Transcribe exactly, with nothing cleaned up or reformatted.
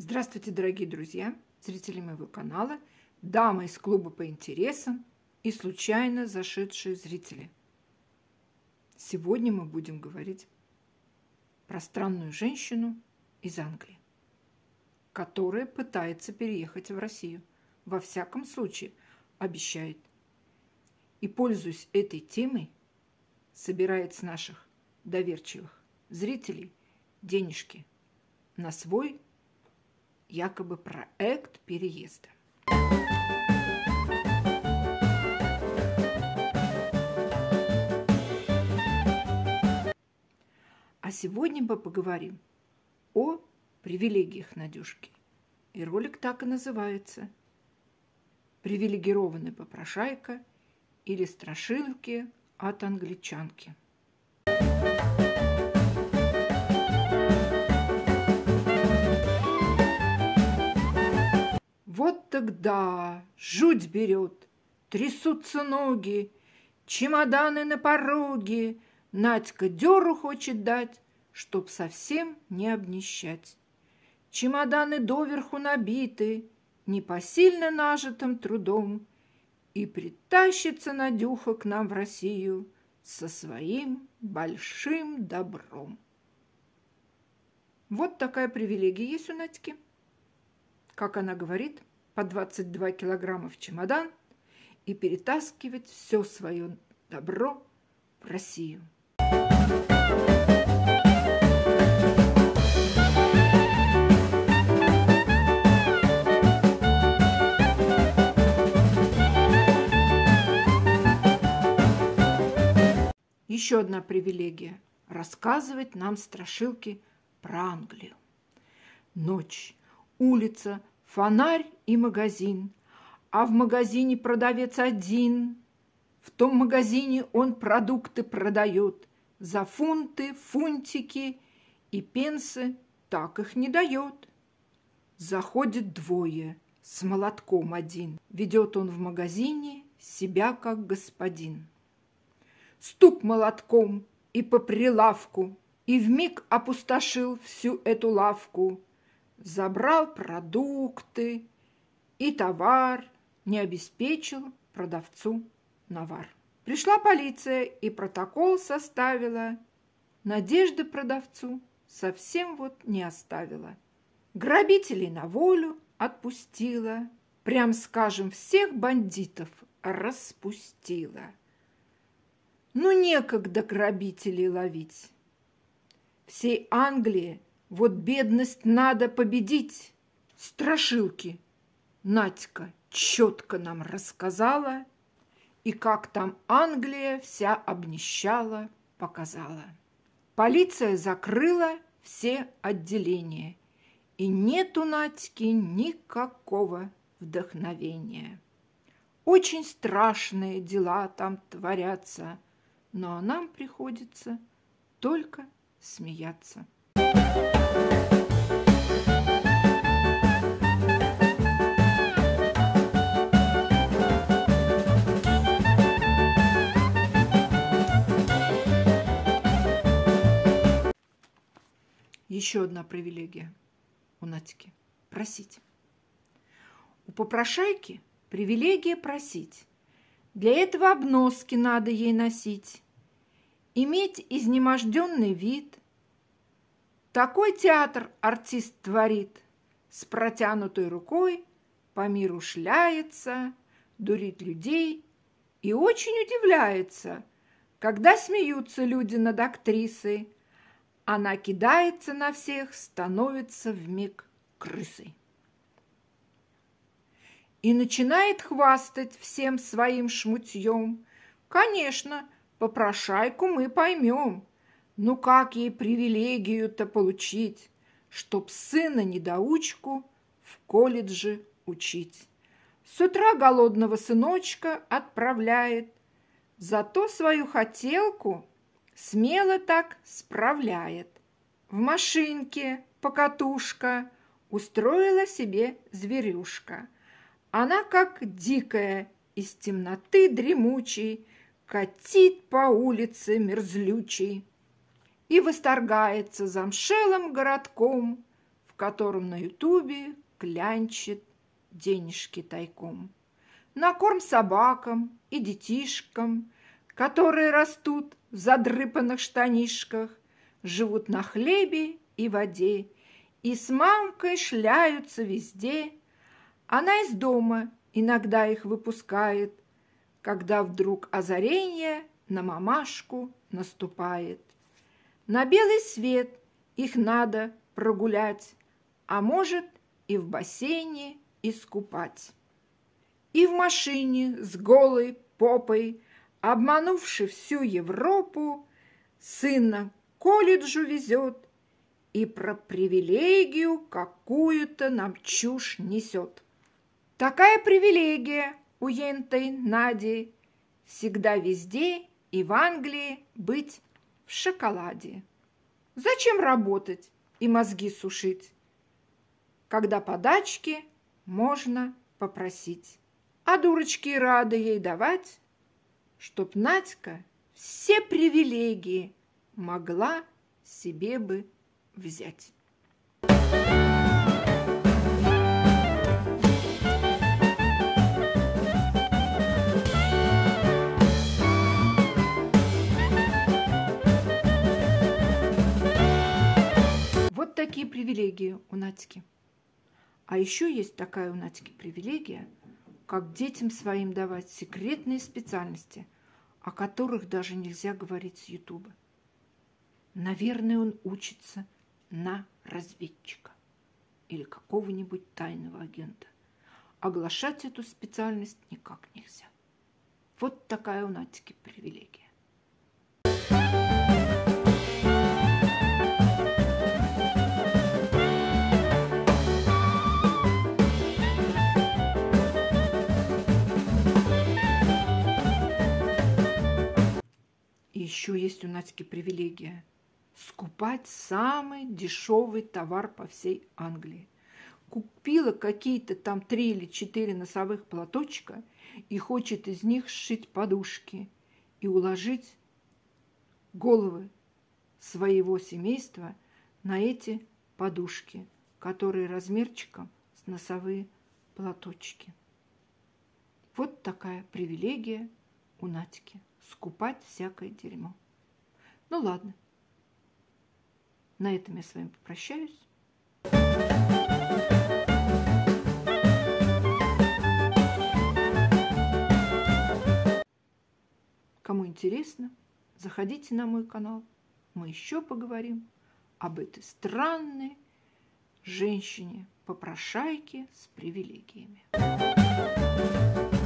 Здравствуйте, дорогие друзья, зрители моего канала, дамы из клуба по интересам и случайно зашедшие зрители. Сегодня мы будем говорить про странную женщину из Англии, которая пытается переехать в Россию. Во всяком случае, обещает. И, пользуясь этой темой, собирает с наших доверчивых зрителей денежки на свой якобы проект переезда. А сегодня мы поговорим о привилегиях Надюшки. И ролик так и называется: «Привилегированная попрошайка» или «Страшилки от англичанки». Вот тогда жуть берет, трясутся ноги, чемоданы на пороге, Надька дёру хочет дать, чтоб совсем не обнищать. Чемоданы доверху набиты непосильно нажитым трудом, и притащится Надюха к нам в Россию со своим большим добром. Вот такая привилегия есть у Надьки. Как она говорит, по двадцать два килограмма в чемодан и перетаскивать все свое добро в Россию. Еще одна привилегия – рассказывать нам страшилки про Англию. Ночь, улица, фонарь и магазин, а в магазине продавец один. В том магазине он продукты продает за фунты, фунтики, и пенсы так их не дает. Заходит двое, с молотком один, ведет он в магазине себя как господин. Стук молотком и по прилавку, и вмиг опустошил всю эту лавку. Забрал продукты и товар, не обеспечил продавцу навар. Пришла полиция и протокол составила, надежды продавцу совсем вот не оставила. Грабителей на волю отпустила, прям скажем, всех бандитов распустила. Ну, некогда грабителей ловить. Всей Англии вот бедность надо победить. Страшилки Надька четко нам рассказала, и как там Англия вся обнищала, показала. Полиция закрыла все отделения, и нет у Надьки никакого вдохновения. Очень страшные дела там творятся, но нам приходится только смеяться. Еще одна привилегия у Надьки – просить. У попрошайки привилегия просить. Для этого обноски надо ей носить, иметь изнеможденный вид. Такой театр артист творит, с протянутой рукой по миру шляется, дурит людей и очень удивляется, когда смеются люди над актрисой. Она кидается на всех, становится вмиг крысой. И начинает хвастать всем своим шмутьем. Конечно, попрошайку мы поймем, но как ей привилегию-то получить, чтоб сына-недоучку в колледже учить? С утра голодного сыночка отправляет, зато свою хотелку смело так справляет. В машинке покатушка устроила себе зверюшка. Она, как дикая, из темноты дремучей, катит по улице мерзлючей и восторгается замшелым городком, в котором на ютубе клянчит денежки тайком. На корм собакам и детишкам, которые растут в задрыпанных штанишках, живут на хлебе и воде, и с мамкой шляются везде. Она из дома иногда их выпускает, когда вдруг озарение на мамашку наступает. На белый свет их надо прогулять, а может и в бассейне искупать. И в машине с голой попой, обманувши всю Европу, сына к колледжу везет и про привилегию какую-то нам чушь несет. Такая привилегия у ентой Нади всегда везде и в Англии быть в шоколаде. Зачем работать и мозги сушить, когда подачки можно попросить, а дурочки рады ей давать, чтоб Надька все привилегии могла себе бы взять. Вот такие привилегии у Надьки. А еще есть такая у Надьки привилегия, как детям своим давать секретные специальности, о которых даже нельзя говорить с Ютуба. Наверное, он учится на разведчика или какого-нибудь тайного агента. Оглашать эту специальность никак нельзя. Вот такая у Надьки привилегия. И еще есть у Надьки привилегия скупать самый дешевый товар по всей Англии. Купила какие-то там три или четыре носовых платочка и хочет из них сшить подушки и уложить головы своего семейства на эти подушки, которые размерчиком с носовые платочки. Вот такая привилегия у Надьки – скупать всякое дерьмо. Ну ладно, на этом я с вами попрощаюсь. Кому интересно, заходите на мой канал. Мы еще поговорим об этой странной женщине-попрошайке с привилегиями.